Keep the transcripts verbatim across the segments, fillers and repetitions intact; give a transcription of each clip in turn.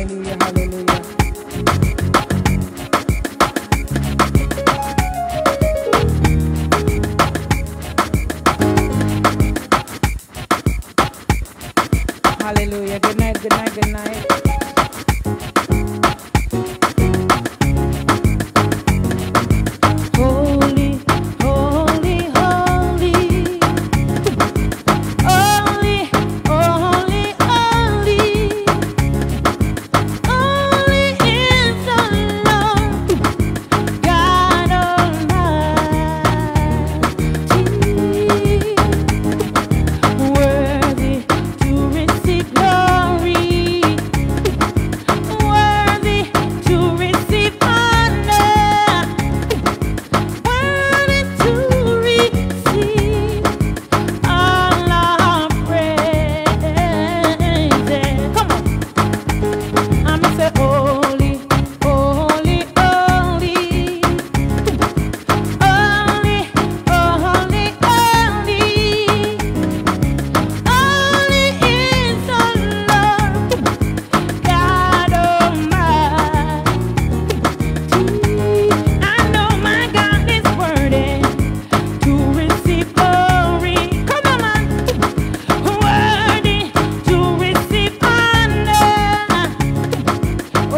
Hallelujah. Good night, good night, good night. Holy, holy, holy. Holy, holy, holy. Holy is the Lord, God Almighty. Worthy to receive glory, worthy to receive honor, worthy to receive all our praises. Come on, I'm say holy, holy, holy, holy, holy, holy. Holy is the Lord, God Almighty. I know my God is worthy to receive glory. Come on, man. Worthy to receive honor,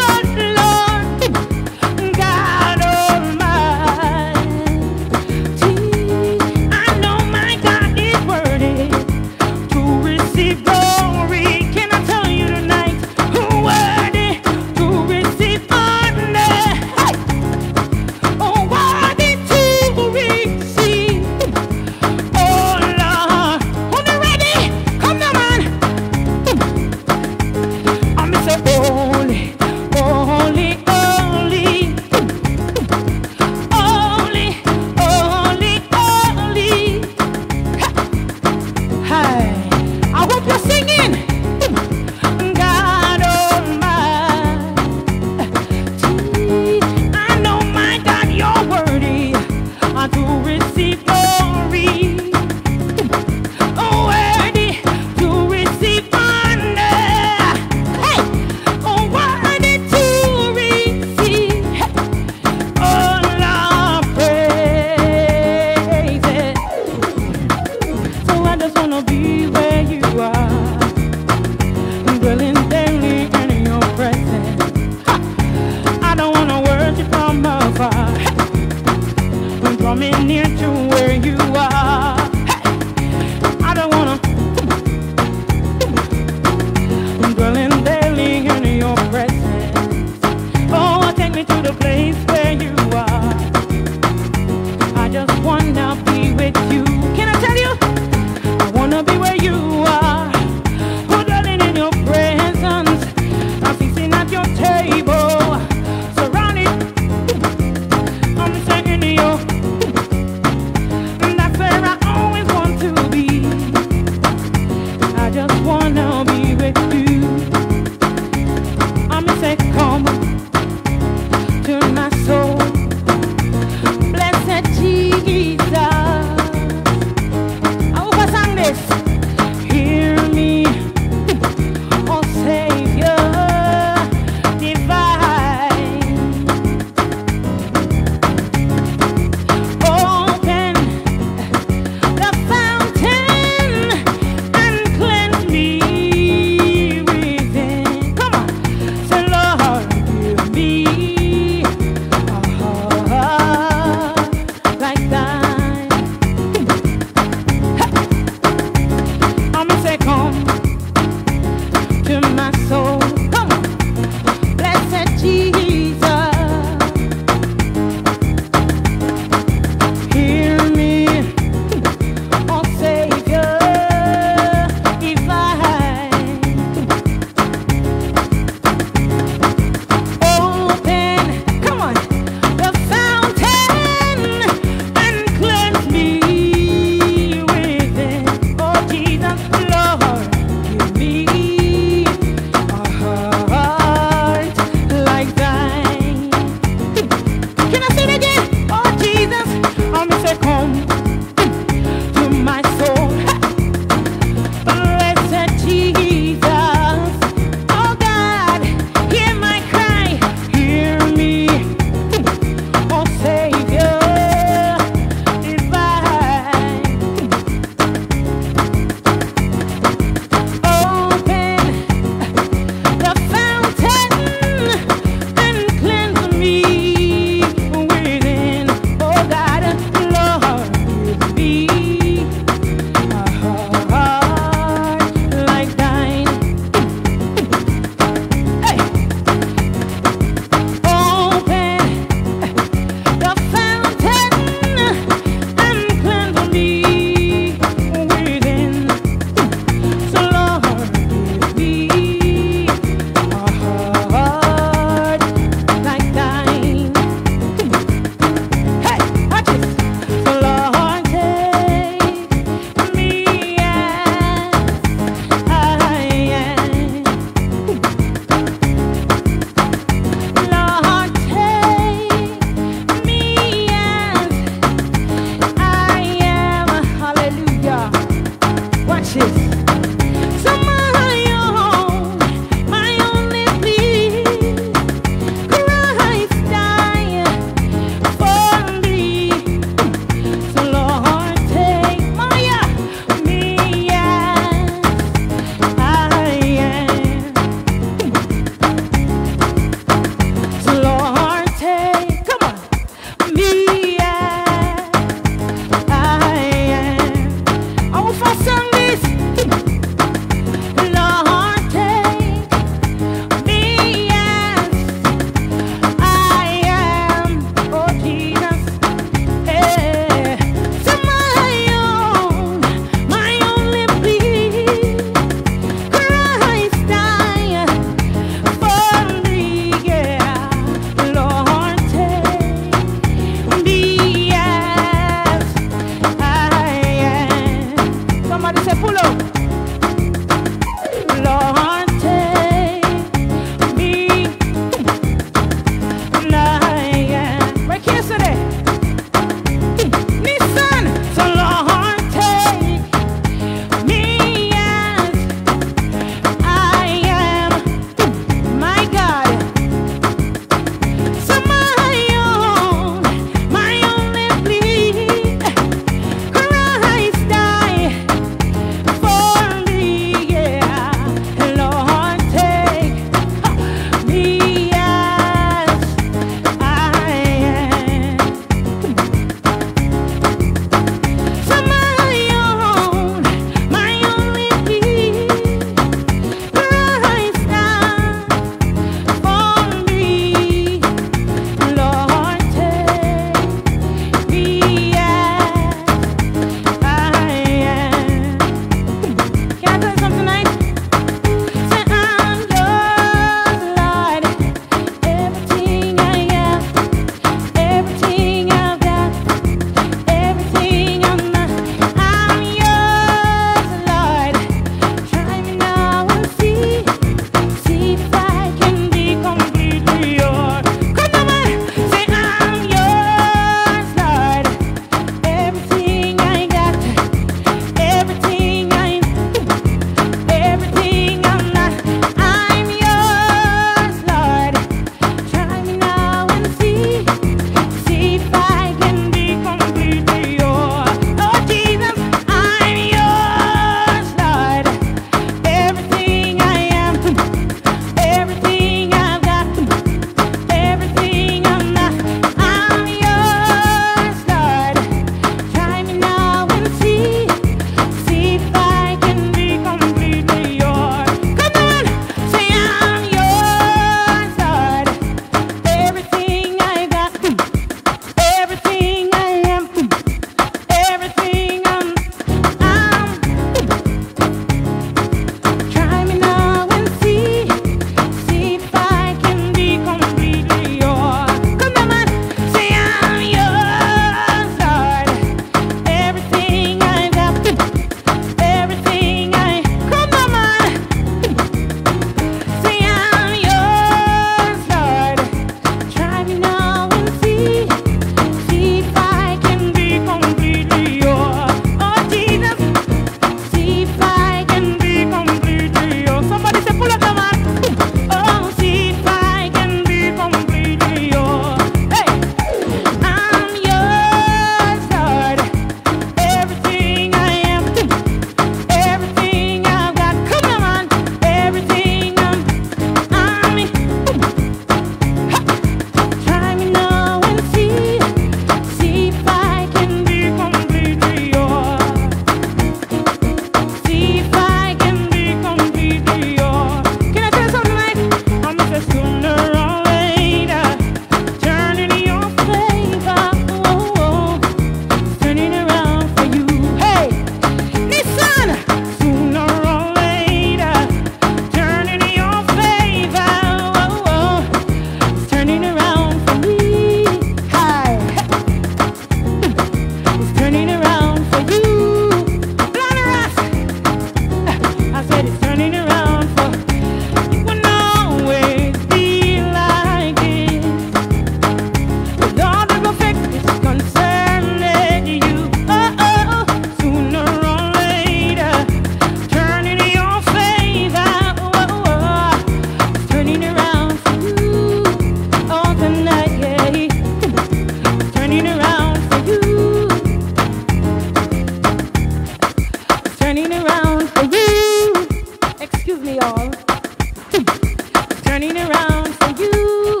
all. Turning around for you.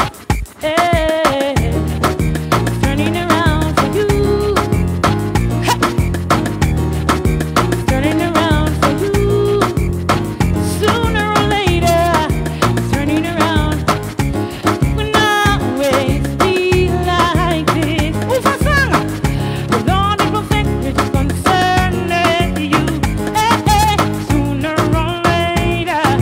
Yeah. Turning around for you. Ha! Turning around for you. Sooner or later, turning around. Will always be like this. Move a song. The Lord will perfect which concerning you. Hey, hey. Sooner or later.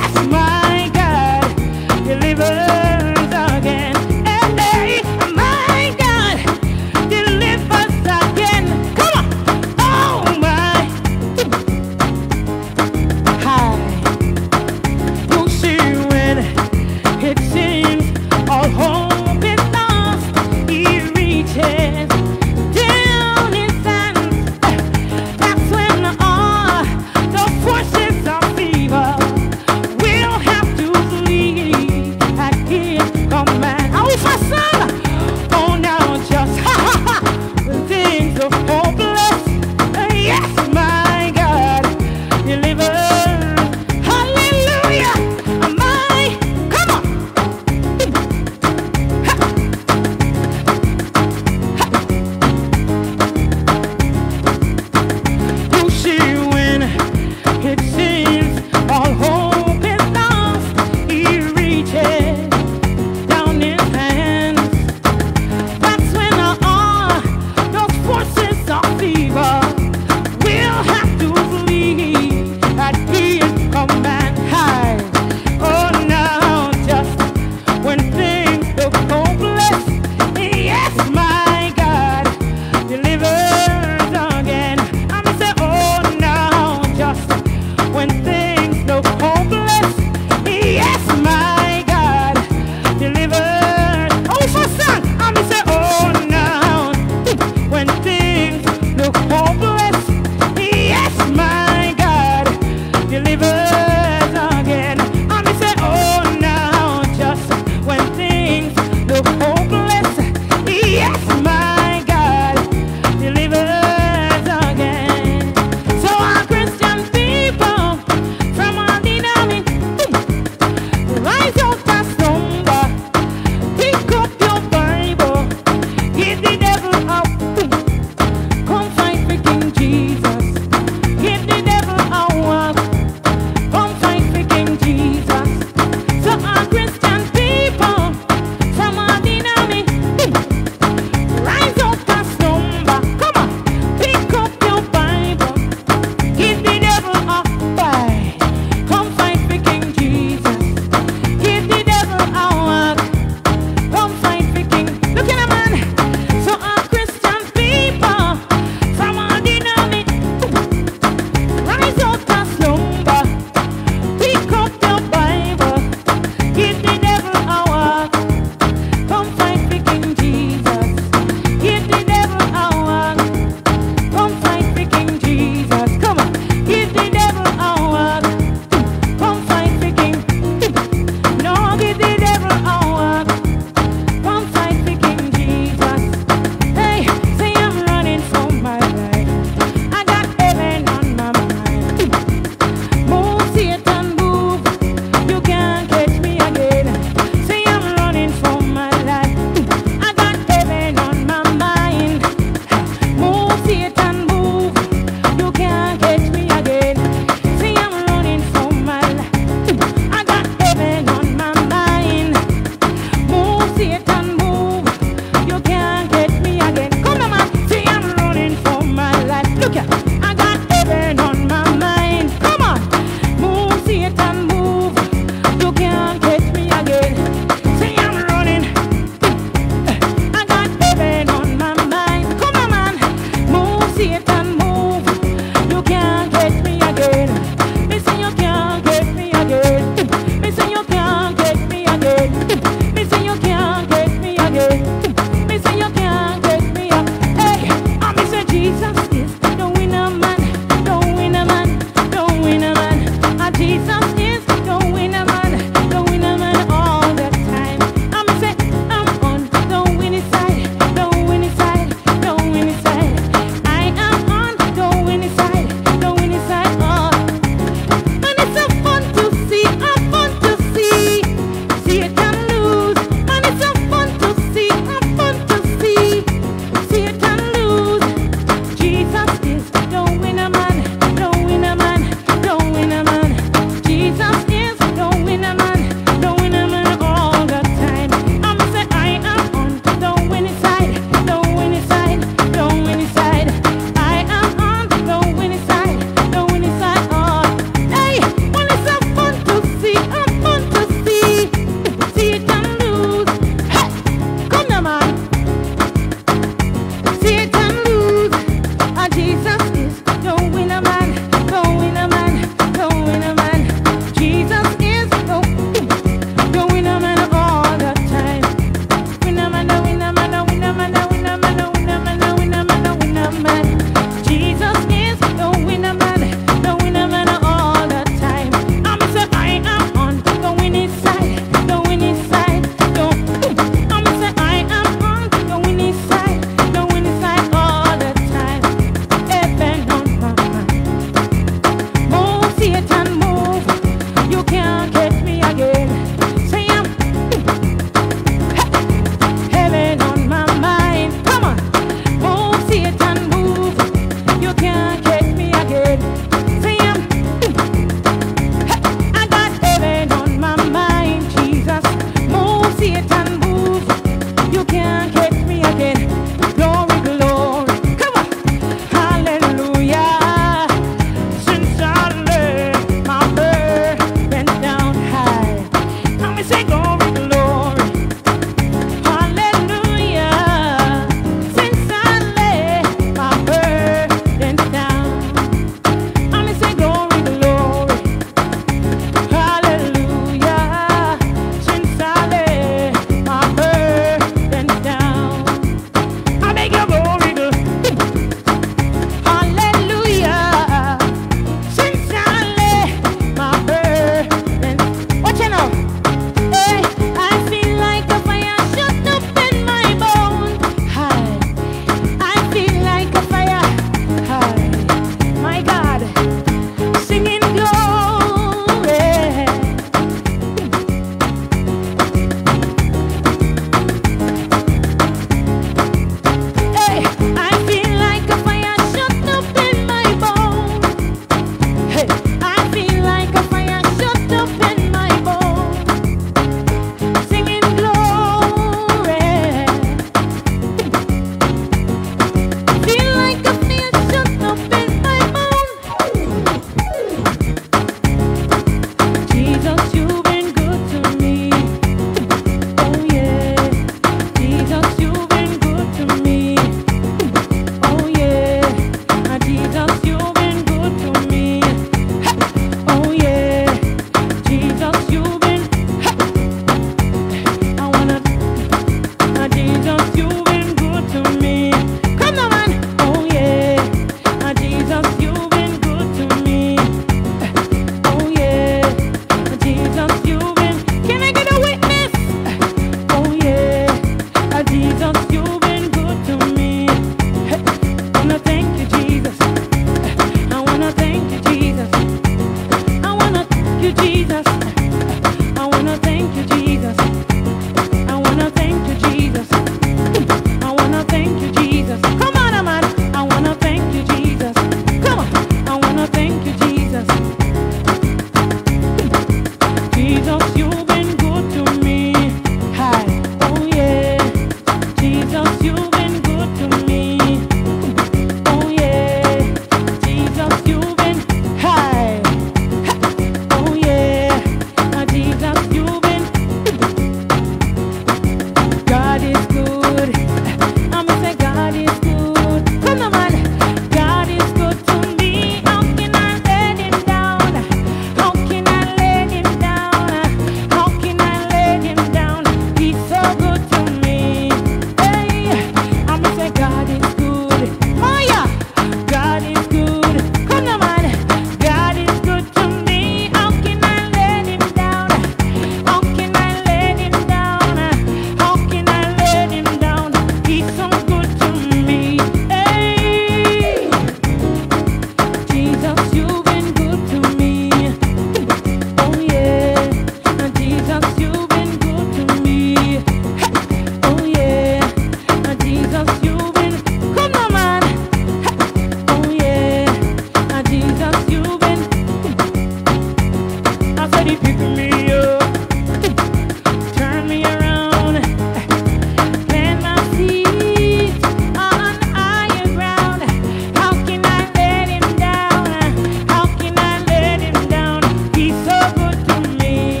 pick me up, turn me around, plant my feet on higher ground. How can I let him down? How can I let him down? He's so good to me.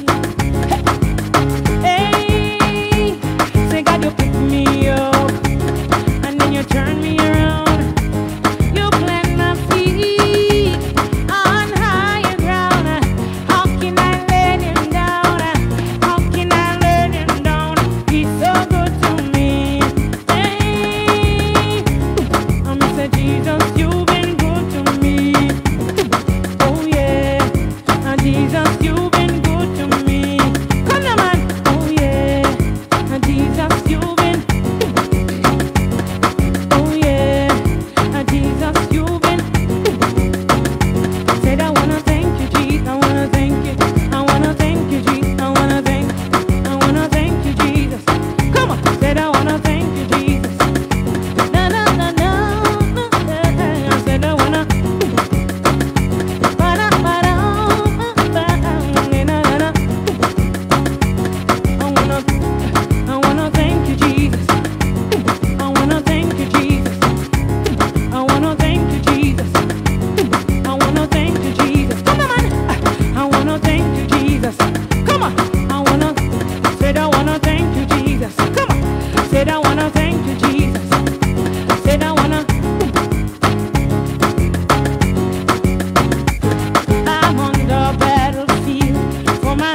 Hey, say God, you pick me up, and then you turn me around. You plant my feet on higher ground. How can I let him down? How can I let him down? He's so good to me. Hey, I'm Mister Jesus, you've been good to me. Oh yeah, and Jesus, you've been good to me. Come on, man. Oh yeah, and Jesus, you've been. Oh yeah, and Jesus, you've been. Said I wanna thank you, Jesus. I wanna thank you. I wanna thank you, Jesus. I wanna thank. I wanna thank you, Jesus. Come on. Said I wanna thank you, Jesus. Na na na na. I said I wanna. Ba da ba da ba. Na na na. I wanna. I wanna thank you, Jesus. I wanna thank you, Jesus. I wanna thank you, Jesus. I wanna thank you, Jesus. Come on, man. I wanna thank you, Jesus. Come on. I wanna. Said I wanna thank you, Jesus. Come on. Said I wanna thank you, Jesus. Said I wanna. I'm on the battlefield for my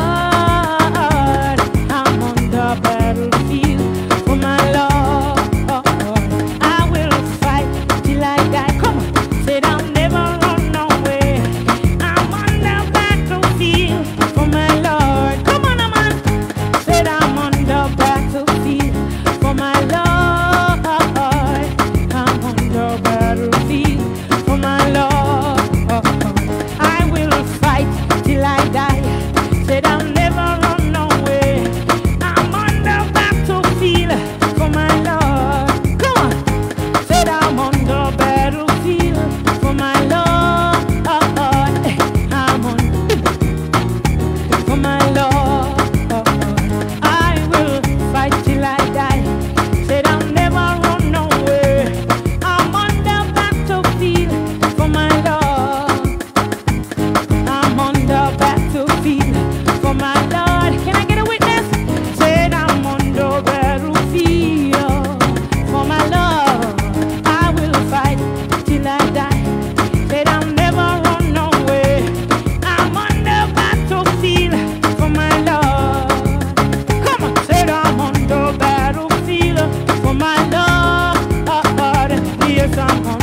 Lord. I'm on the battlefield for my Lord. I will fight till I die. Come on. Said I'll never run away. I'm on the battlefield for my Lord. Come on, man. Said I'm on the battlefield for my Lord. I'm on the battlefield for my Lord. I will fight till I die. Said I'll never run away. I'm on the battlefield for my Lord. Come on. Said I'm on the battlefield for my Lord. I'm on for my Lord. I will fight till I die. Said I'll never run away. I'm on the battlefield for my Lord. I'm on the battlefield for my Lord. Can I get a witness? Said I'm on the battlefield for my Lord. I will fight till I die. Said I'll never run away. I'm on the battlefield for my Lord. Come on. Said I'm on the battlefield for my Lord. Yes, I'm on.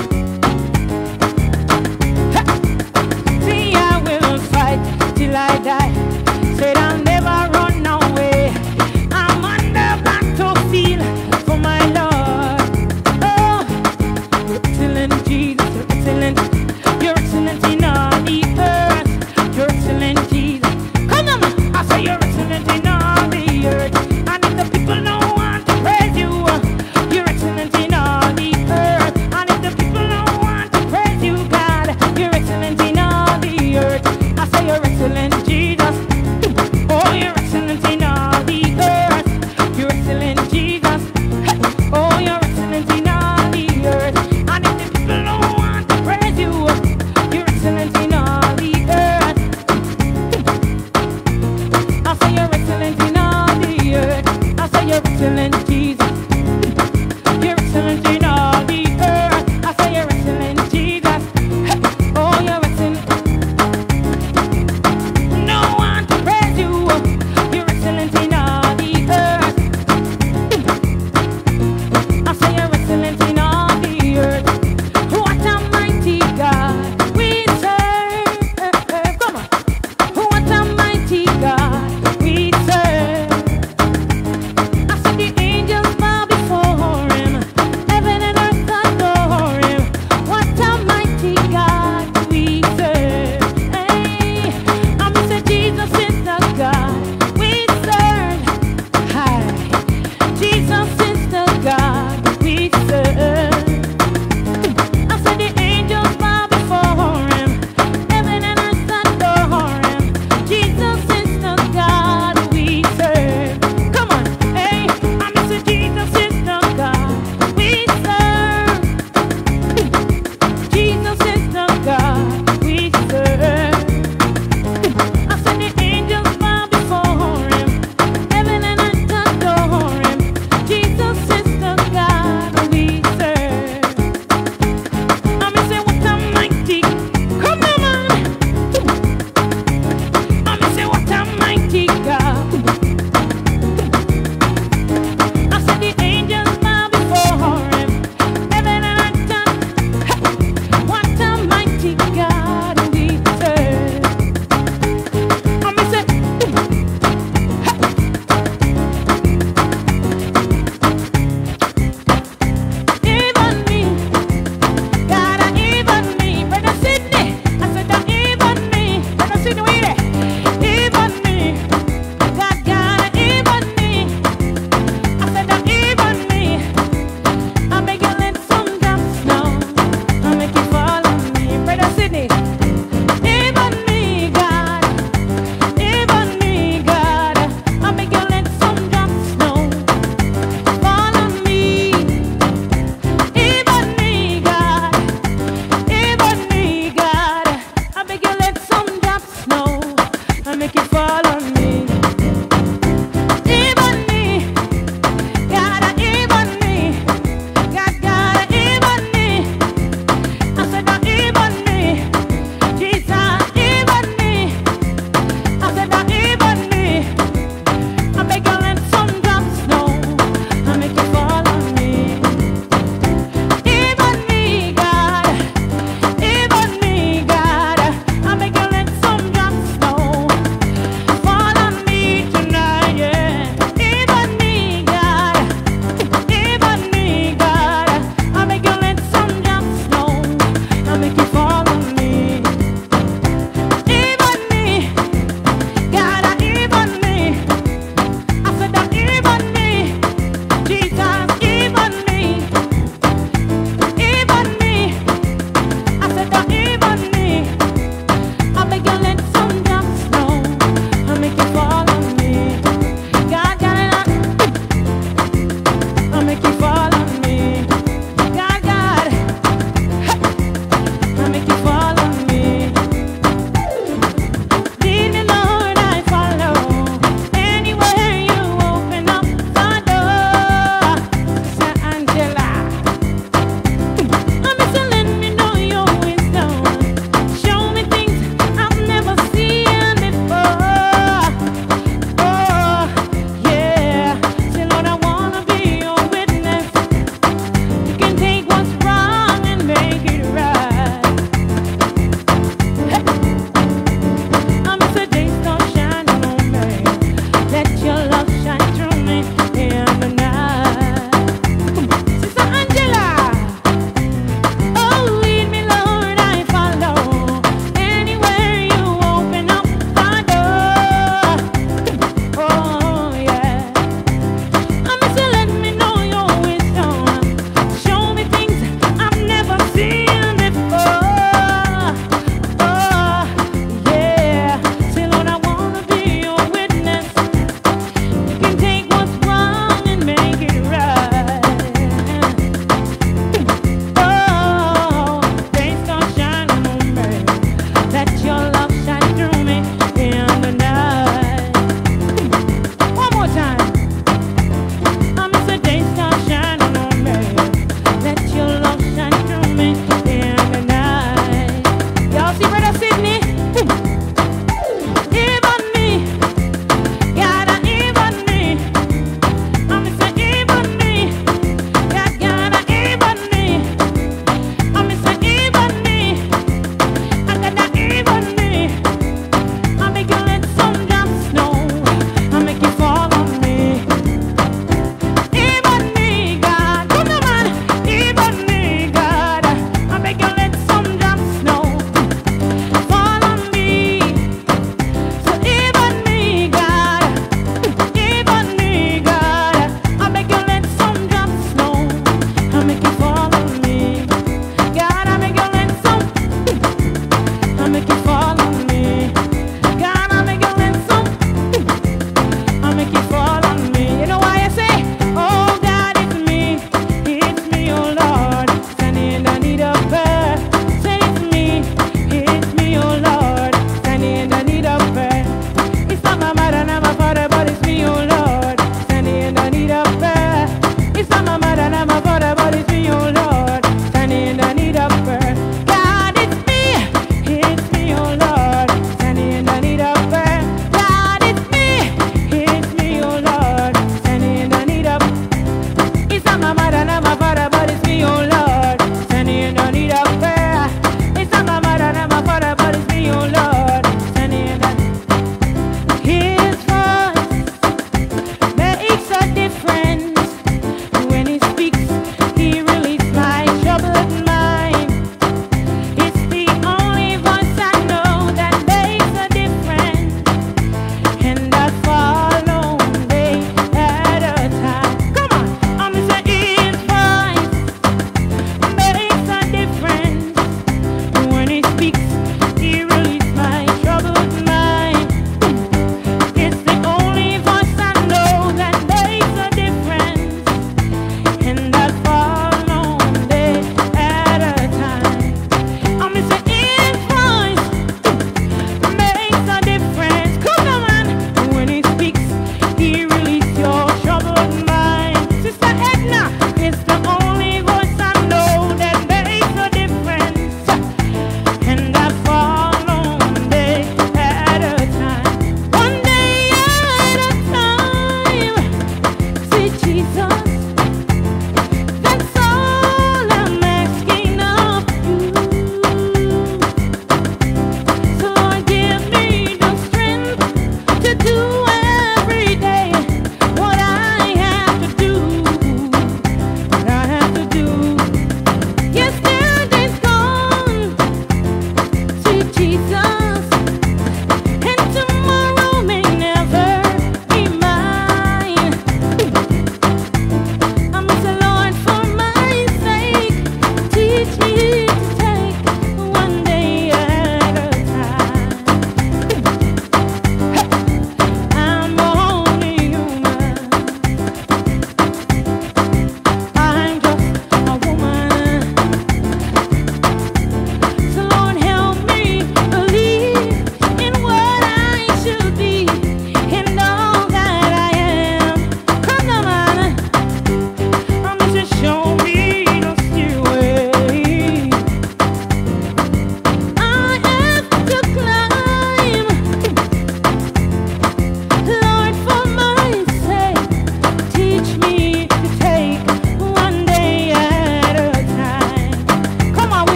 See, I will fight till I die. Said I'll never run away. I'm on the battlefield for my Lord. Oh, you're excellent, Jesus. You're excellent. You're excellent in all the earth. You're excellent, Jesus. Come on, man. I say you're excellent in all the earth. And if the people don't want to praise you, you're excellent in all the earth. And if the people don't want to praise you, God, you're excellent in all the earth. I say you're excellent, Jesus.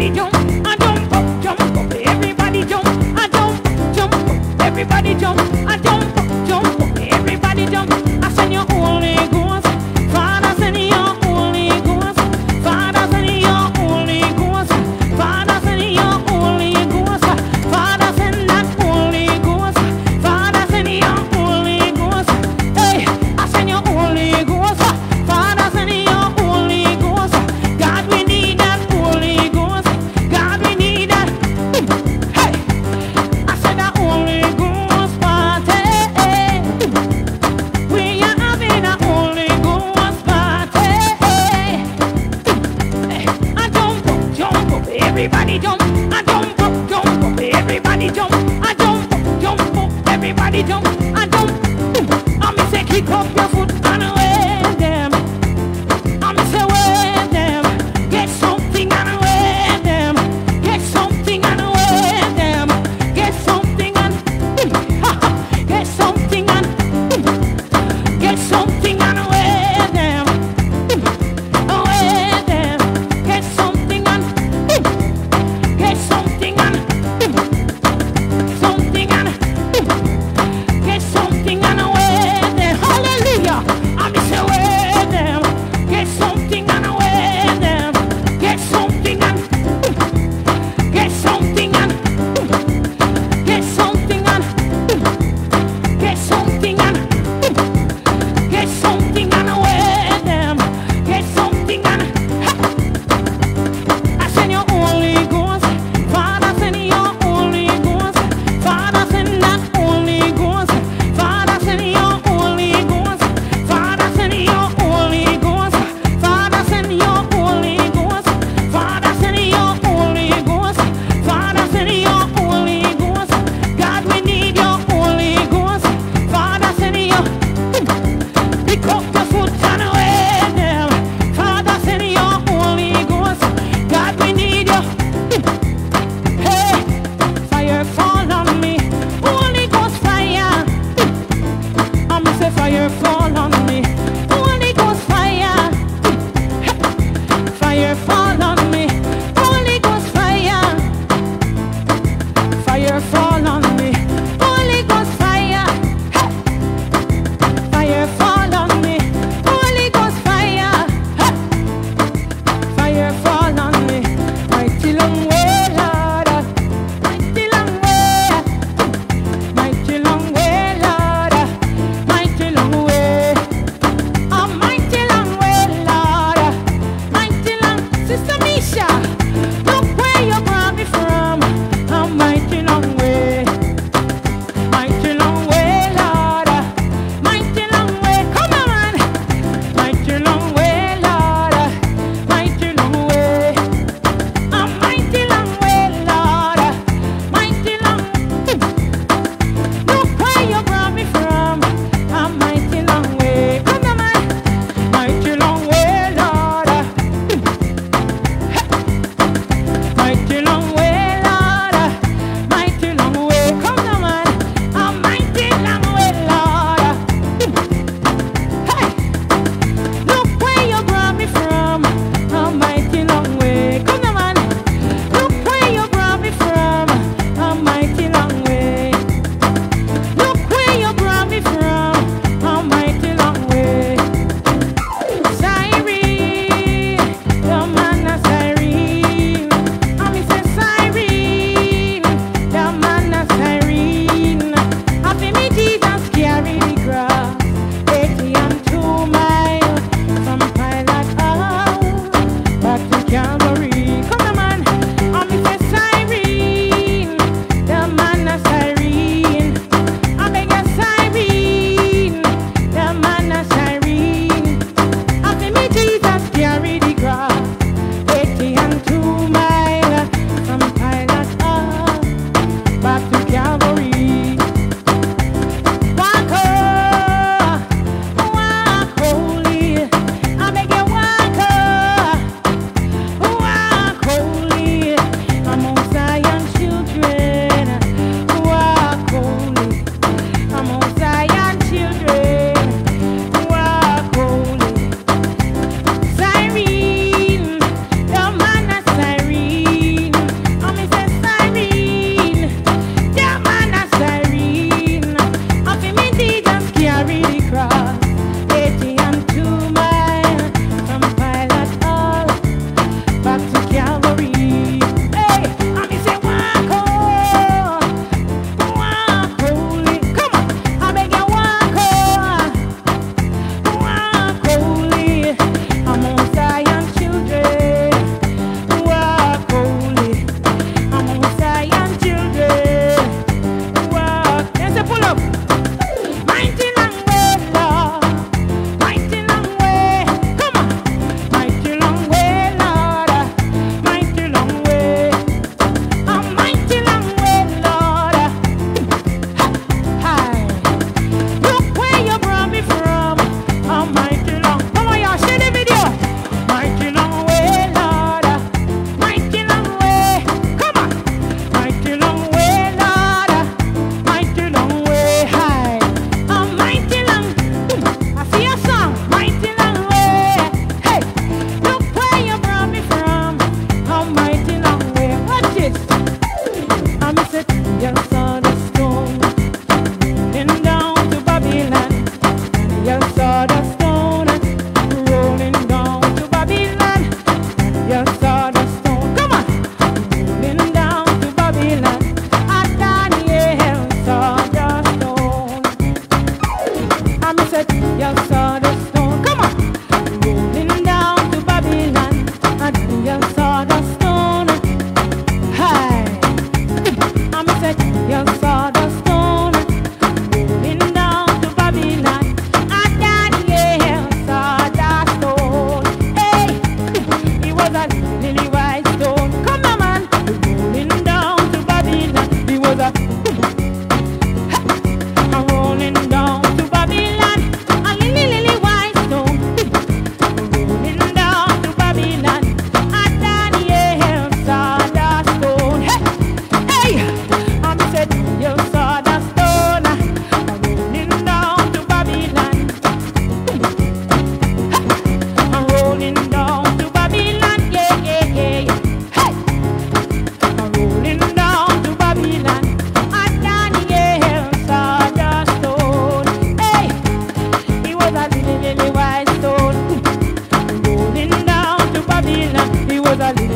everybody jump, I jump up, jump up, everybody jump, I jump, jump up, everybody jump, I jump up, jump up, everybody jump. I send your Holy Ghost, Father send your Holy Ghost, Father send your Holy Ghost, Father send your Holy Ghost, Father send that Holy Ghost, Father send your Holy Ghost. Hey, I send your Holy Ghost, Father send your Holy Ghost. God, we need that Holy Ghost. God, we need that. Hey, I said that Holy Ghost party. We are having a Holy Ghost party. Hey, I jump up, jump up, everybody jump. I jump up, jump up, everybody jump. I jump up, jump up, everybody jump. I jump. I me say kick up your foot and wave them. I me say wave them. Get something and wave them. Get something and wave them. Get something and get something and get something and wave them. Wave them. Get something and get something and something and get something and wave them. Hallelujah. I me say wave them. Get something and wave them. Get something and get something and get something and get something and get something and wave them. Get something and I send your Holy Ghost, Father send your Holy Ghost, Father send that Holy Ghost, Father send your Holy Ghost, Father send your Holy Ghost, Father send your Holy Ghost, Father send your Holy Ghost, Father send your Holy Ghost. God, we need your Holy Ghost, Father send your. Pick up your foot and wave them. Father send your Holy Ghost. God, we need you. Hey, fire fall on me. Holy Ghost fire. I'm say fire fall on me. Holy Ghost fire. Fire fall on me. Holy Ghost fire. Fire fall on me. Holy Ghost fire. Fire fall on me. Holy Ghost fire. Fire fall on me. Mighty long way, Lord. Mighty long way. Mighty long way, Lord. Mighty long way. A mighty long way, Lord. Mighty long. Sister Misha, look where you brought me from. A mighty long way. Mighty long way, Lord. Mighty long way. Come on. Mighty long way, Lord. Mighty long way. A mighty long way, Lord. Mighty long. Look where you brought me from. A mighty long way. Come on. Mighty long way, Lord.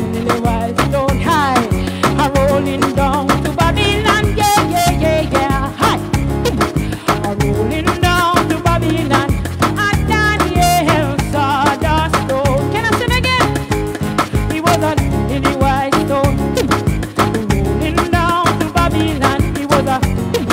lily white stone high, a rolling down to Babylon, yeah, yeah, yeah, yeah, high, a rolling down to Babylon, and Daniel saw the stone. Can I sing again? He was a lily white stone, rolling down to Babylon. He was a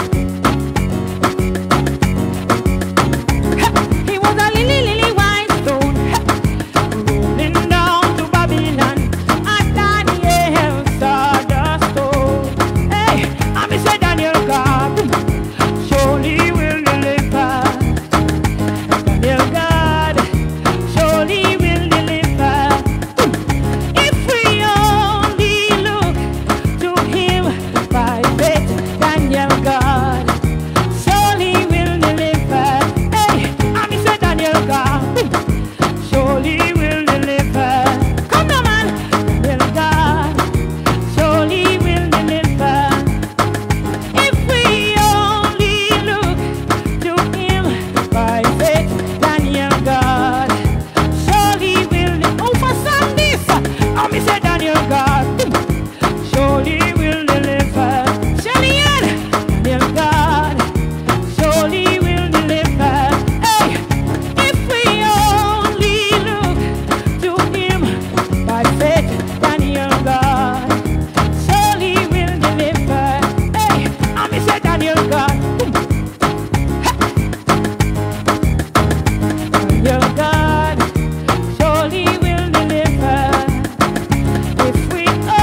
he was a lily, lily white stone, rolling down to Babylon, and Daniel saw the stone. Hey, I me say Daniel God, surely will deliver. Daniel God, surely will deliver. If we only look to him by faith, Daniel God, surely will deliver. Hey, I me say Daniel God, surely will deliver. Come on, man, Daniel God, surely will deliver. If we only look to him by faith, Daniel God, surely will. Oh, for some this, I me say Daniel God, surely will deliver. Surely, Daniel God, surely will deliver. Hey, if we only look to him by faith, Daniel God, surely will deliver. Hey, I me say Daniel God, Daniel God, surely will deliver. If we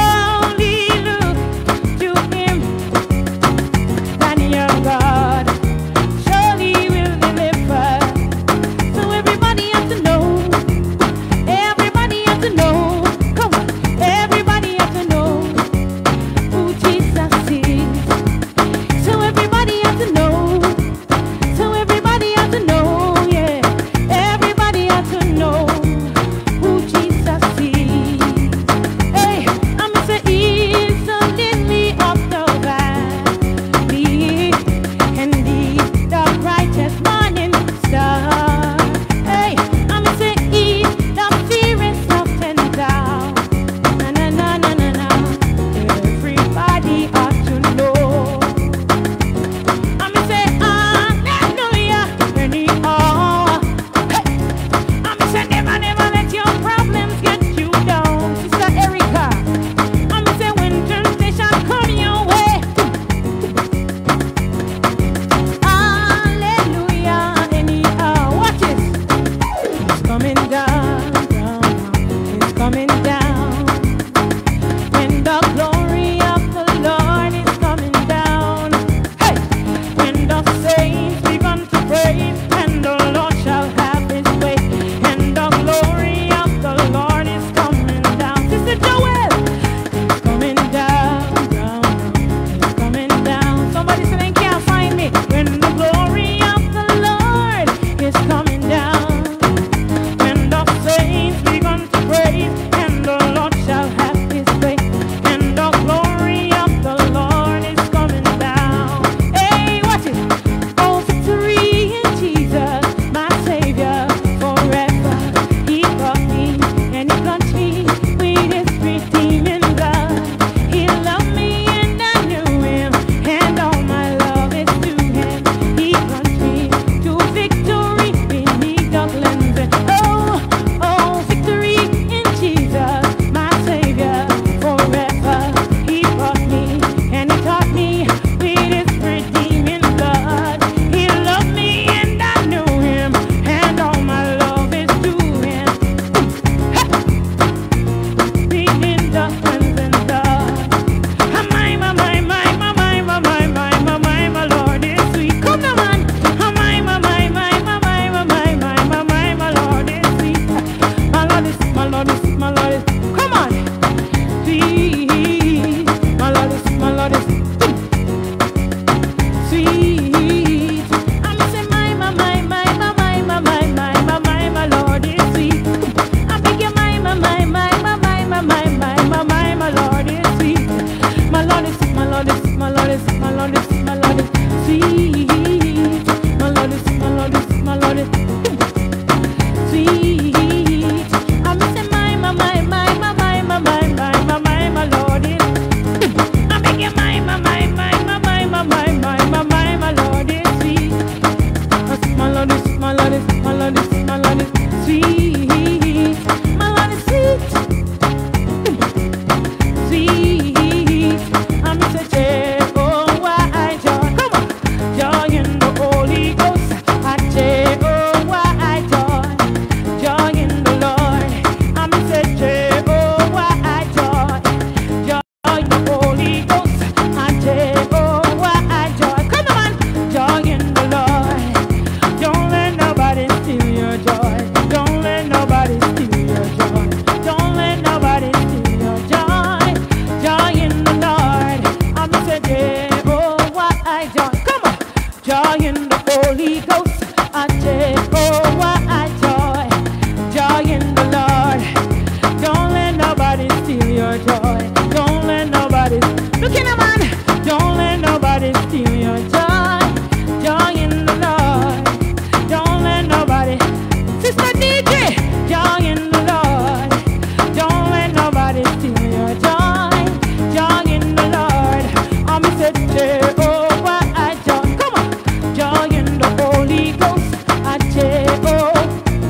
your joy. Don't let nobody look in a man. Don't let nobody steal your joy. Joy in the Lord. Don't let nobody. Sister D J, joy in the Lord. Don't let nobody steal your joy. Joy in the Lord. I'm said Jehovah, I joy. Come on, joy in the Holy Ghost. I Jehovah,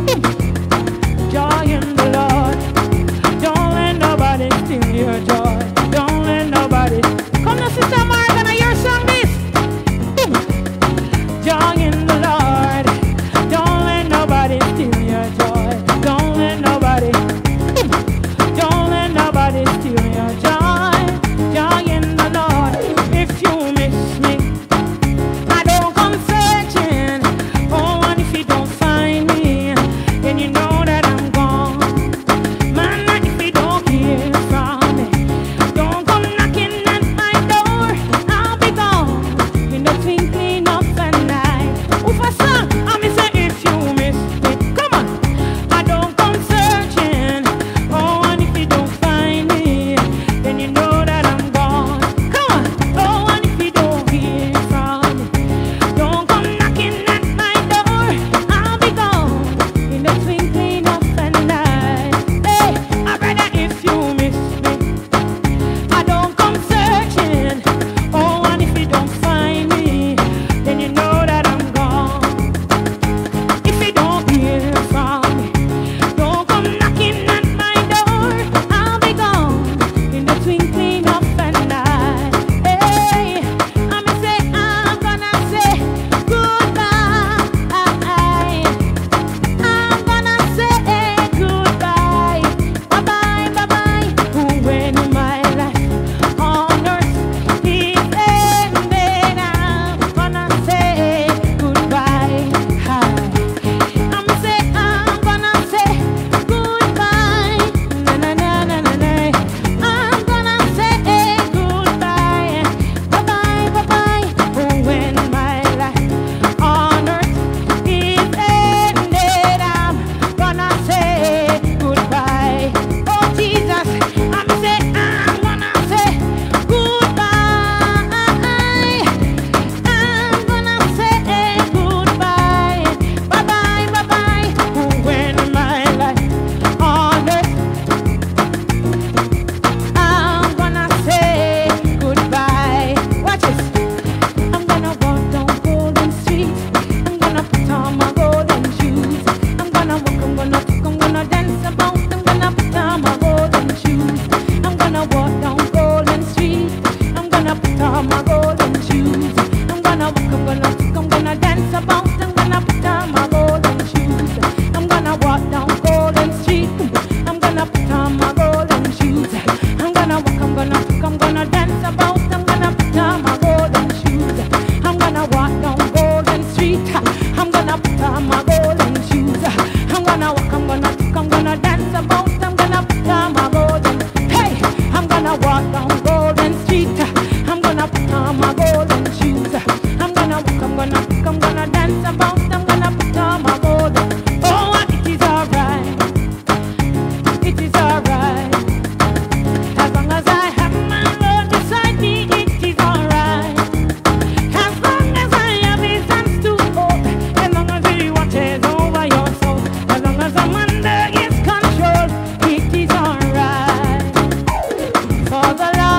joy in the Lord. Don't let nobody steal your joy. Don't let nobody. Come now, Sister Marvin, I hear song this. Joy in the Lord. Don't let nobody steal your joy. Don't let nobody. Don't let nobody steal your joy. Joy in the Lord. If you miss me, I don't come searching. Oh, and if you don't find me, then you know that I'm gone. Man, and if you don't hear from me, don't come knocking at my door. I'll be gone in the twinkling of an eye. Oof, a song, I me say if you miss me, come on. I don't come searching. Oh, and if you don't find me, then you know that I'm gone. Come on. Oh, and if you don't hear from me, don't come knocking at my door. I'll be gone in the twinkling of an eye. Hey, I brother, if you miss me, I don't come searching. Oh, and if you don't find me, then you know that I'm gone. If you don't hear from me, don't come knocking at my door. I'll be gone in the twinkling of an eye. Hey, I'm gonna say, I'm gonna say goodbye. I'm gonna say goodbye. Bye-bye, bye-bye. When my life on earth is ended, I'm gonna say goodbye. I'm gonna say, I'm gonna say goodbye. Na na na na na na. I'm gonna say goodbye. Bye-bye, bye-bye. When my life on earth is ended, I'm gonna say goodbye. Oh Jesus, I'm say, I'm gonna say goodbye. I'm gonna say goodbye. Bye-bye, bye-bye. When my life on earth, I'm gonna say goodbye. Watch this. I'm gonna walk down Golden Street. I'm gonna put on my golden shoes. I'm gonna walk, I'm gonna talk, I'm gonna dance about. I'm gonna put on my golden shoes. I'm gonna walk down Golden Street. I'm gonna put on my golden shoes. I'm gonna walk, I'm gonna talk, I'm gonna dance about. I'm gonna put on my golden shoes. I'm gonna walk down Golden Street. I'm gonna put on my golden shoes. I'm gonna walk, I'm gonna talk, I'm gonna dance about. I'm gonna put on my golden shoes. I'm gonna walk down Golden Street. I'm gonna put on my golden shoes. I'm gonna walk, I'm gonna talk, I'm gonna dance about. I'm gonna put on my golden. Hey, I'm gonna walk down Golden Street. I'm gonna put on my golden shoes. I'm gonna walk, I'm gonna talk, I'm gonna dance about. I'm gonna put on my golden. Oh, it is alright. It is alright. As long as I have my Lord beside me, it is alright. As long as I have His hands to hold, as long as He watches over your soul, as long as I'm under His control, it is alright. For the Lord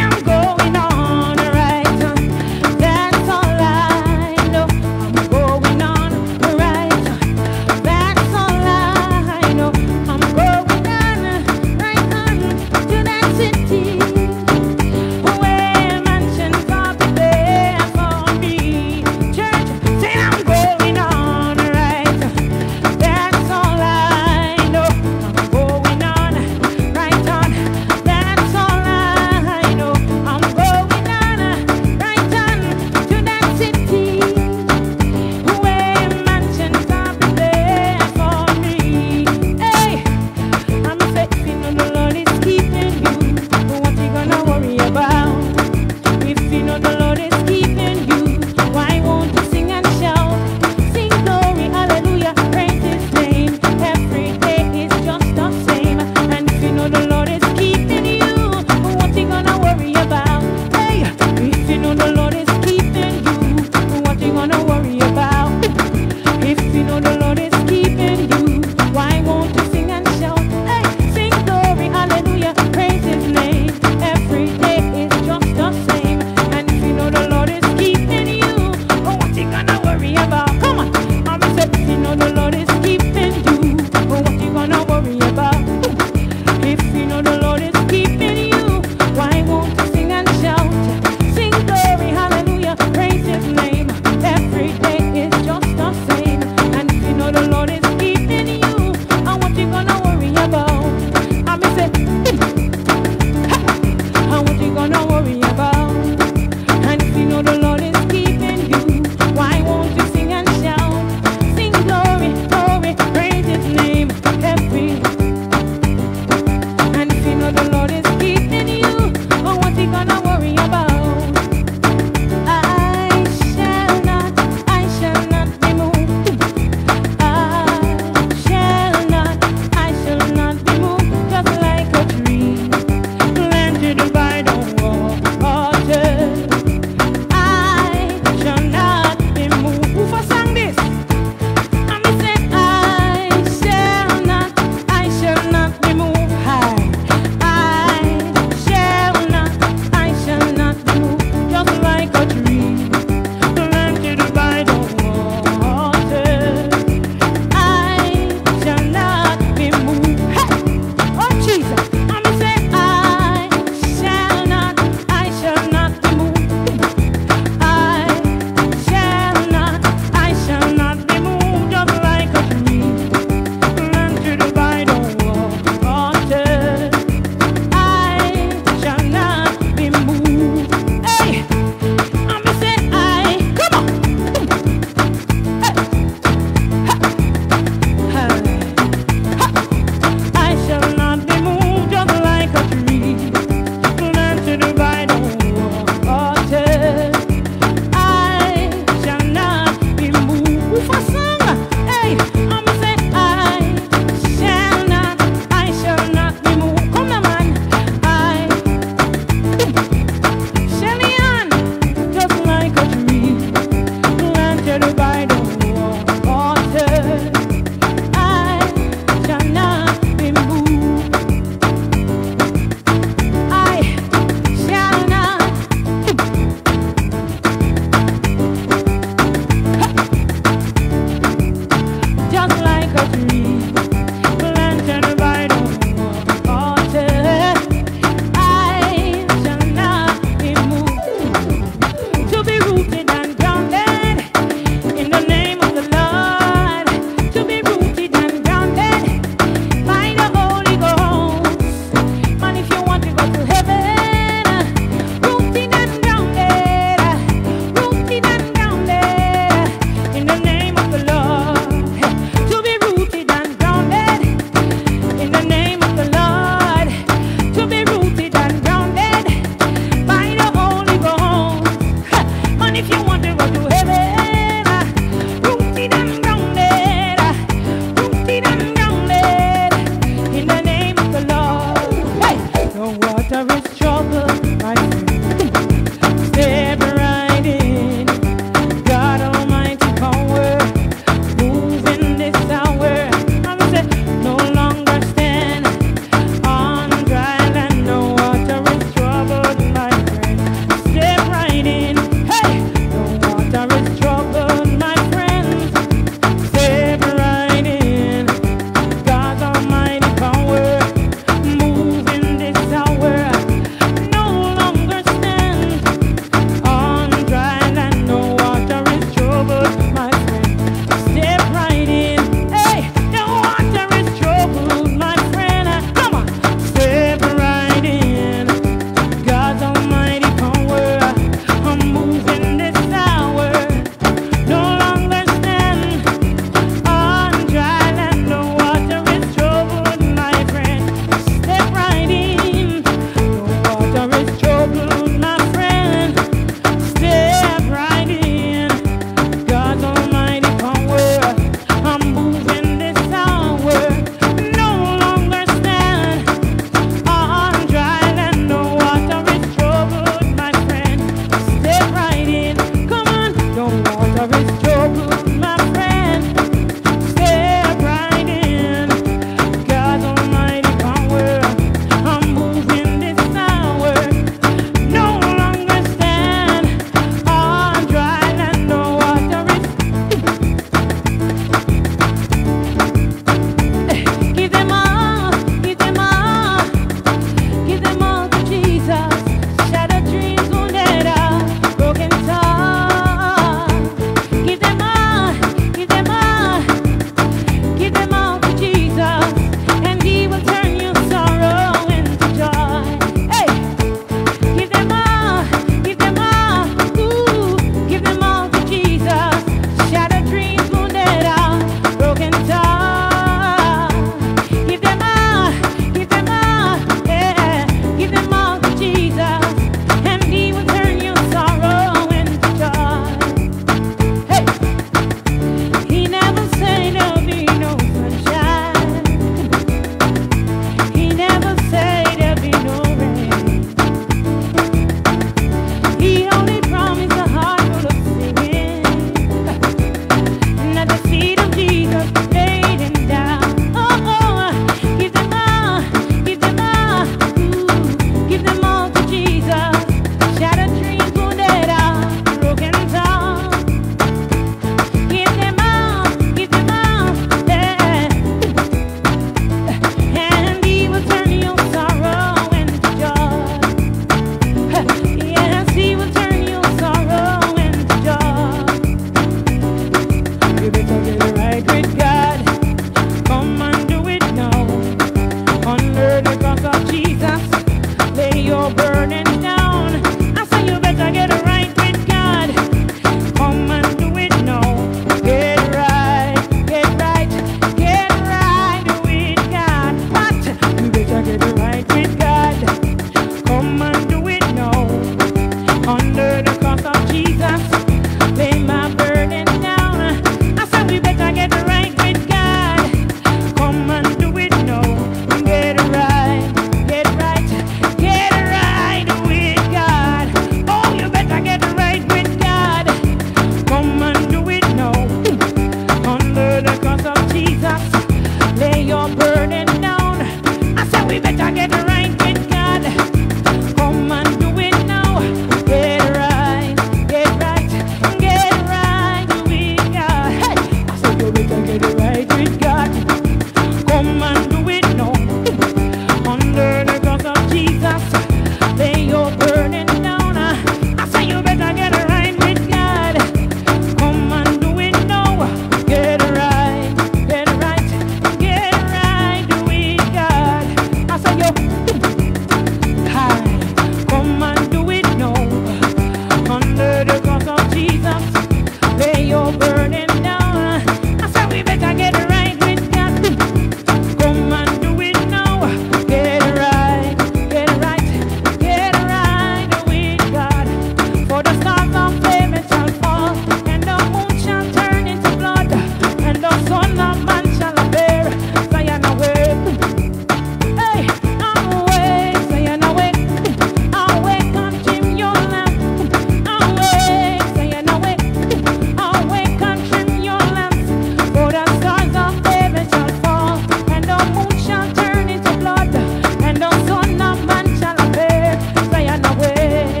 better get right with God. Come and do it now. Get right, get right, get right with God. Hey, I said you better get right with God. Come and do it now. Under the cross of Jesus, lay your burden down. I say you better get right with God. Come and do it now. Get right, get right, get right with God. I say you, hi, come and do it now. Under the cross of Jesus, lay your burden down. I say we better get right with God. Come and do it now. Get right, get right, get right with God. For the stars of flame shall fall, and the moon shall turn into blood, and the Son of Man shall appear. Zion awake, hey, awake, Zion awake, awake and trim your lamp. Awake, Zion awake, awake and trim your lamps. For the stars of heaven shall fall, and the moon shall turn into blood, and the Son of Man shall appear. Zion awake,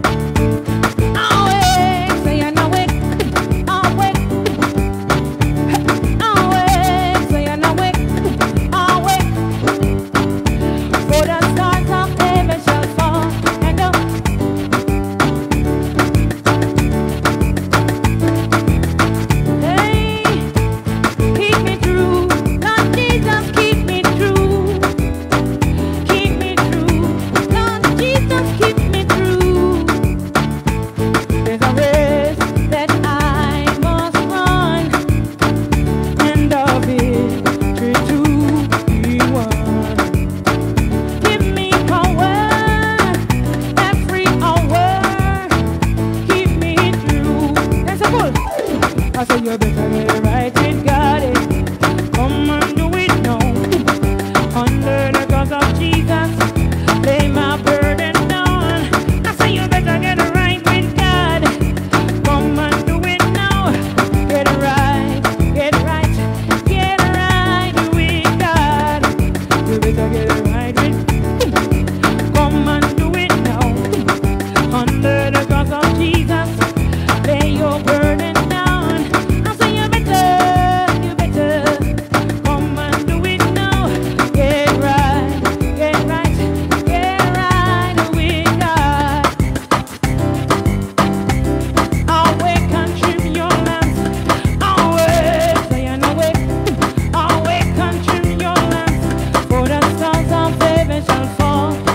awake, Zion awake, awake, awake, Zion awake, awake. For the stars of heaven shall fall, and the hey, keep me true, Lord Jesus, keep me true, keep me true, Lord Jesus, keep me true. There's a race that I must run, and the victory to be won. Give me power every hour, keep me true. There's a pull. I say you better get right with God. eh. Come and do it now. Under the cross of Jesus, lay my burden down. I say you better get right with God. Come and do it now. Get right, get right, get right with God. You better get right with. Come and do it now. Under the cross of Jesus, lay your burden down. I say you better, you better come and do it now. Get right, get right, get right with God. Awake and trim your lamps. Awake, Zion awake, awake and trim your lamps. For the stars of heaven shall fall,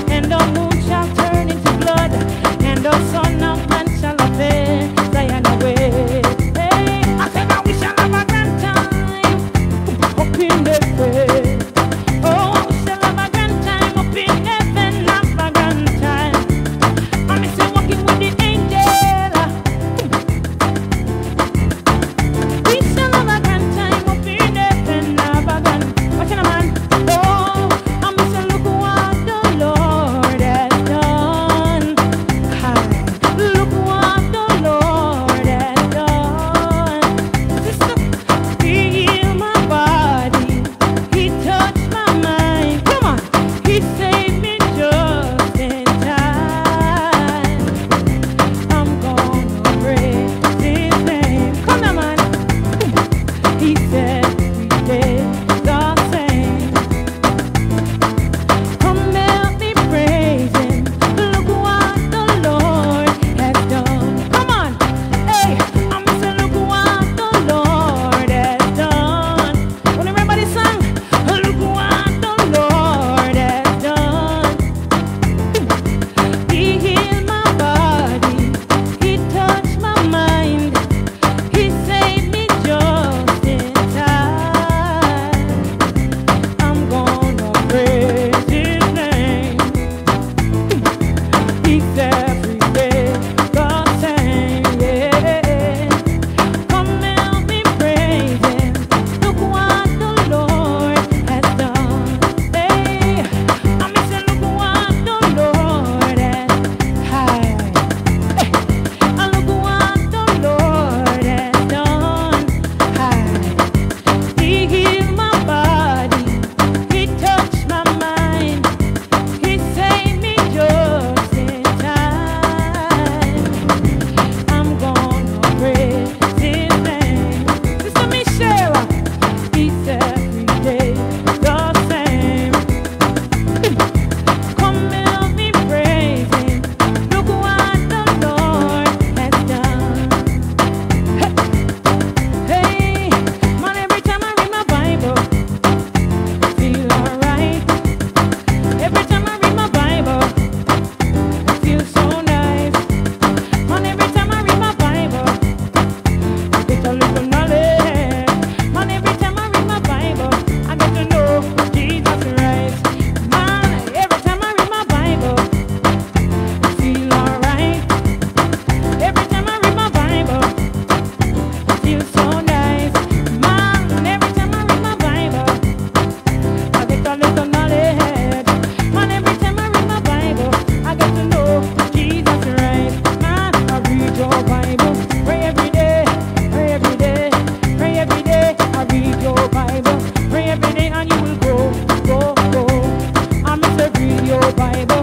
your Bible.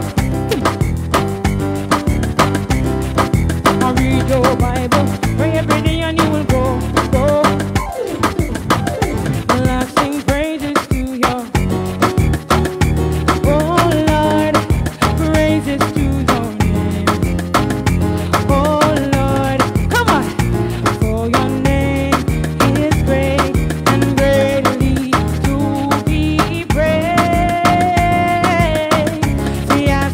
I read your Bible. Pray every day and you will go, go. Well, I sing praises to your, oh Lord, praises to your name. Oh Lord, come on. For your name is great and greatly to be praised. See, I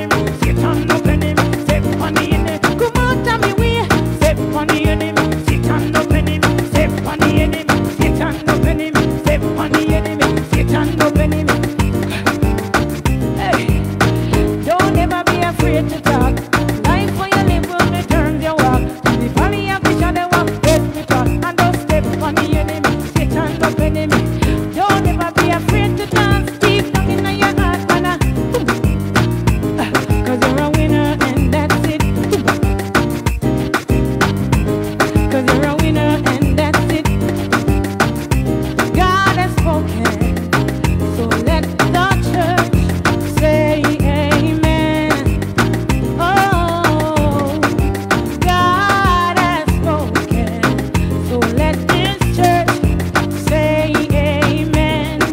enemy, Satan up enemy, step on the enemy. Come out of me way, step on the enemy, Satan up enemy, step on the enemy, Satan up enemy, step on the enemy, Satan up enemy. Hey, don't ever be afraid to talk. Life for you live on the terms you walk. To the valley of the shadow of death we talk. And don't step on the enemy, Satan up enemy. Don't ever be afraid to dance deep down in your heart, man. Cause you're a winner and that's it. Cause you're a winner and that's it. God has spoken, so let the church say amen. Oh, God has spoken, so let this church say amen.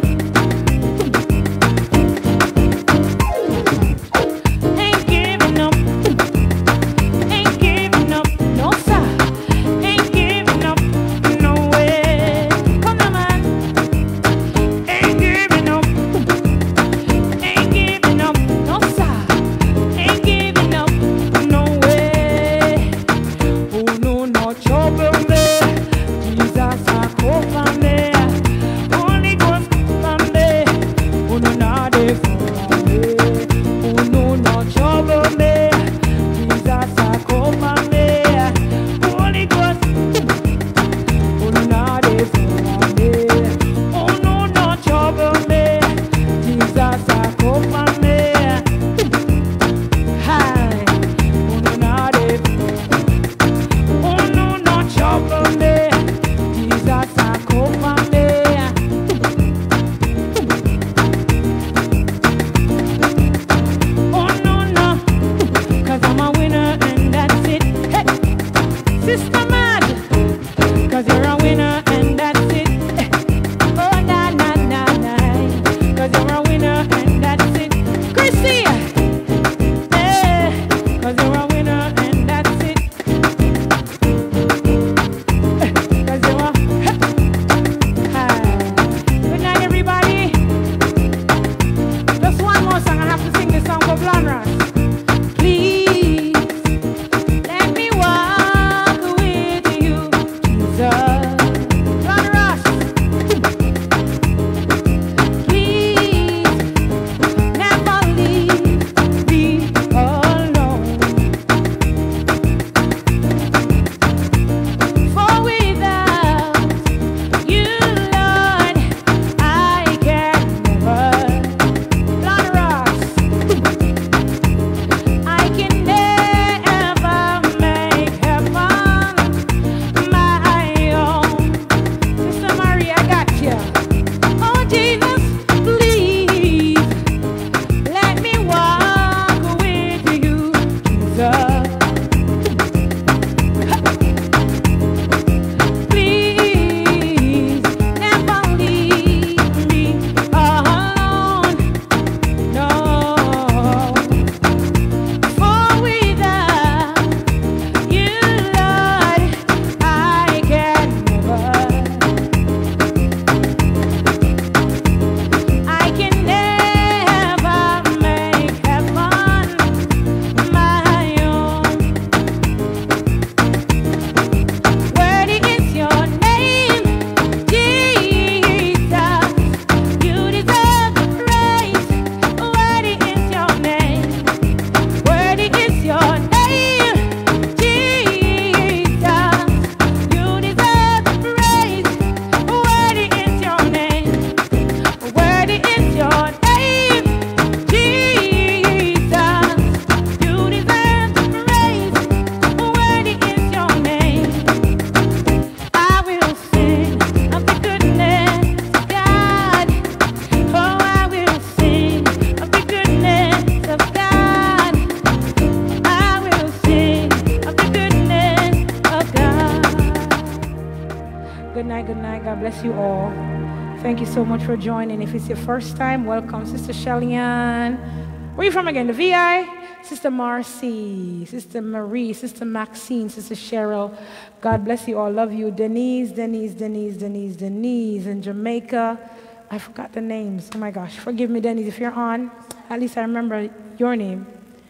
Ain't giving up, ain't giving up, no sir. Ain't giving up, no way. Come on, man. Ain't giving up, ain't giving up, no sir. Ain't giving up, no way. Oh no, no trouble me. Jesus a cover me. Holy Ghost cover me. Oh no, not dey for me. Oh no, no trouble me. Jesus a cover me. Holy Ghost. Oh no, not dey for me. Oh no, no trouble me. Jesus a cover me. Hi. Oh no, not dey. Oh no, no trouble me. Jesus a cover me. Oh no, no, cause I'm a winner and that's it. Hey, Sister Mad, cause you're a winner and that's it. Hey. Oh na na na na, cause you're a winner and that's it. Chrissy, hey, cause you're a winner and that's it. Hey, cause you're a hey. Hi. Good night, everybody. Just one more song. I have to sing this song for Blanras. Please let me walk with you, Jesus. Blanras. Please never leave me alone. For without you, Lord, I can never. Blanras. I can never make heaven my own. Sister Marie, I got you. Oh Jesus, please let me walk with you, Jesus. Please never leave me alone. No, for without you, Lord, I can never. I can never make heaven my own. Worthy is your name, Jesus. You deserve the praise. Worthy is your name. Worthy is your name, Jesus. You deserve the praise. Worthy is your name. Worthy is your name, Jesus. You deserve the praise. Worthy is your name. I will sing of the goodness of God. Oh, I will sing of the goodness of God. I will sing of the goodness of God. Good night, good night. God bless you all. Thank you so much for joining. If it's your first time, welcome, Sister Shellyan. Where are you from again? The V I? Sister Marcy, Sister Marie, Sister Maxine, Sister Cheryl. God bless you all. Love you. Denise, Denise, Denise, Denise, Denise in Jamaica. I forgot the names. Oh my gosh. Forgive me, Denise, if you're on. At least I remember your name.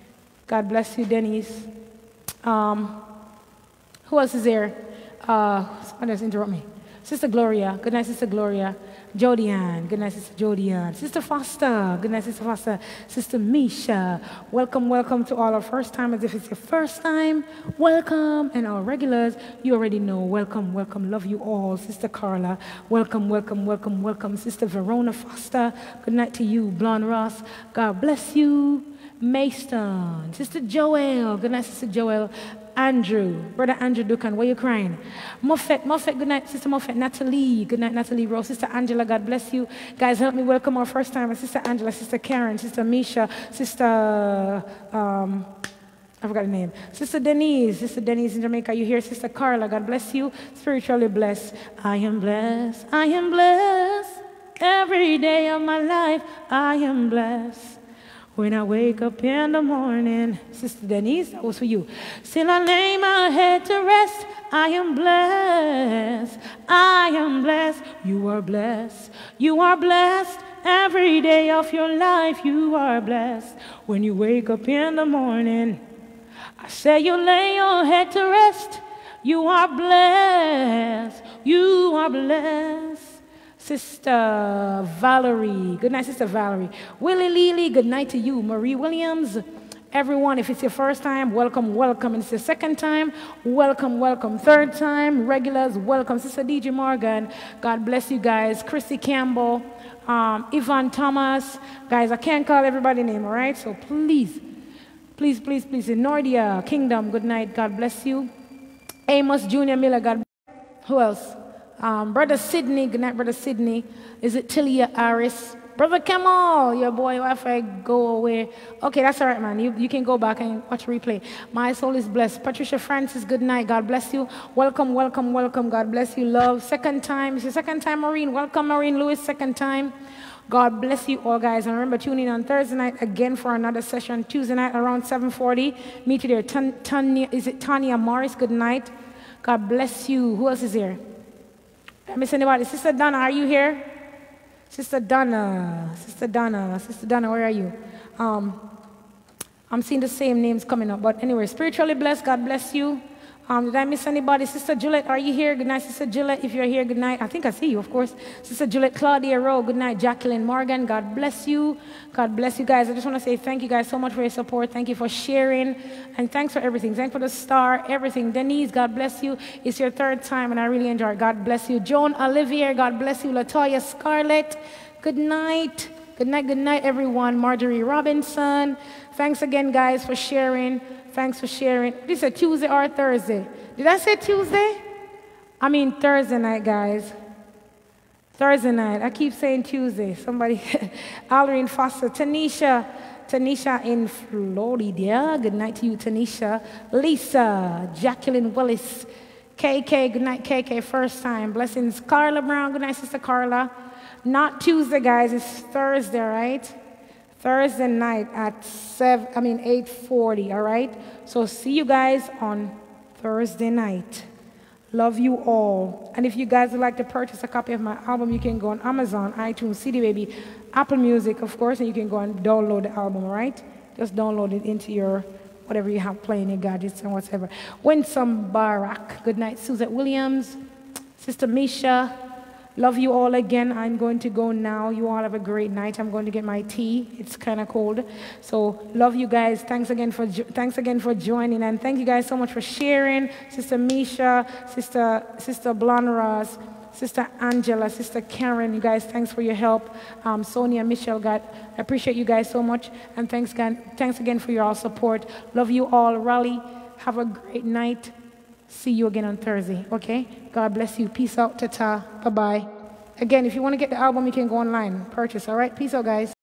God bless you, Denise. Um, who else is there? Uh, someone else interrupt me. Sister Gloria. Good night, Sister Gloria. Jodianne. Good night, Sister Jodianne. Sister Foster. Good night, Sister Foster. Sister Misha. Welcome, welcome to all our first timers. If it's your first time, welcome. And our regulars, you already know. Welcome, welcome. Love you all. Sister Carla. Welcome, welcome, welcome, welcome. Sister Verona Foster. Good night to you. Blonde Ross. God bless you. Mayston. Sister Joel. Good night, Sister Joel. Andrew, Brother Andrew Dukan, why you crying? Moffett, Moffett, good night, Sister Moffett. Natalie, good night, Natalie Rose. Sister Angela, God bless you. Guys, help me welcome our first time. Sister Angela, Sister Karen, Sister Misha, Sister, um, I forgot the name. Sister Denise, Sister Denise in Jamaica, you here? Sister Carla, God bless you. Spiritually blessed. I am blessed, I am blessed. Every day of my life, I am blessed. When I wake up in the morning, Sister Denise, that was for you. Still I lay my head to rest. I am blessed. I am blessed. You are blessed. You are blessed. Every day of your life, you are blessed. When you wake up in the morning, I say you lay your head to rest. You are blessed. You are blessed. Sister Valerie. Good night, Sister Valerie. Willie Lily, good night to you. Marie Williams. Everyone, if it's your first time, welcome, welcome. And it's your second time, welcome, welcome. Third time, regulars, welcome. Sister D J Morgan, God bless you guys. Christy Campbell, um, Yvonne Thomas. Guys, I can't call everybody's name, all right? So please, please, please, please. Nordia Kingdom, good night. God bless you. Amos Junior Miller, God bless you. Who else? Um, Brother Sydney, good night, Brother Sydney. Is it Tilia Aris? Brother Kamal, your boy, if I go away. Okay, that's all right, man. You, you can go back and watch replay. My soul is blessed. Patricia Francis, good night. God bless you. Welcome, welcome, welcome. God bless you, love. Second time. It's your second time, Maureen. Welcome, Maureen Lewis, second time. God bless you all, guys. And remember, tune in on Thursday night again for another session. Tuesday night around seven forty. Meet you there. Tanya, is it Tanya Morris? Good night. God bless you. Who else is here? I miss anybody? Sister Donna, are you here? Sister Donna, Sister Donna, Sister Donna, where are you? Um, I'm seeing the same names coming up, but anyway, spiritually blessed, God bless you. Um, did I miss anybody? Sister Gillette, are you here? Good night, Sister Gillette. If you're here, good night. I think I see you, of course. Sister Gillette, Claudia Rowe, good night. Jacqueline Morgan, God bless you. God bless you guys. I just want to say thank you guys so much for your support. Thank you for sharing. And thanks for everything. Thanks for the star, everything. Denise, God bless you. It's your third time, and I really enjoy it. God bless you. Joan Olivier, God bless you. Latoya Scarlett, good night. Good night, good night, everyone. Marjorie Robinson. Thanks again, guys, for sharing. Thanks for sharing. This is a Tuesday or a Thursday. Did I say Tuesday? I mean Thursday night, guys. Thursday night. I keep saying Tuesday. Somebody, Alreen Foster. Tanisha. Tanisha in Florida. Good night to you, Tanisha. Lisa. Jacqueline Willis. K K. Good night, K K. First time. Blessings. Carla Brown. Good night, Sister Carla. Not Tuesday, guys. It's Thursday, right? Thursday night at seven, I mean eight forty, all right? So see you guys on Thursday night. Love you all. And if you guys would like to purchase a copy of my album, you can go on Amazon, iTunes, C D Baby, Apple Music, of course, and you can go and download the album, all right? Just download it into your, whatever you have playing, your gadgets and whatever. Winsome Barak. Good night, Suzette Williams, Sister Misha. Love you all again. I'm going to go now. You all have a great night. I'm going to get my tea. It's kind of cold. So love you guys. Thanks again for thanks again for joining, and thank you guys so much for sharing. Sister Misha, Sister Sister Blonras, Sister Angela, Sister Karen. You guys, thanks for your help. Um, Sonia, Michelle, God, I appreciate you guys so much, and thanks again. Thanks again for your all support. Love you all. Raleigh, have a great night. See you again on Thursday, okay? God bless you. Peace out. Ta-ta. Bye-bye. Again, if you want to get the album, you can go online. Purchase, all right? Peace out, guys.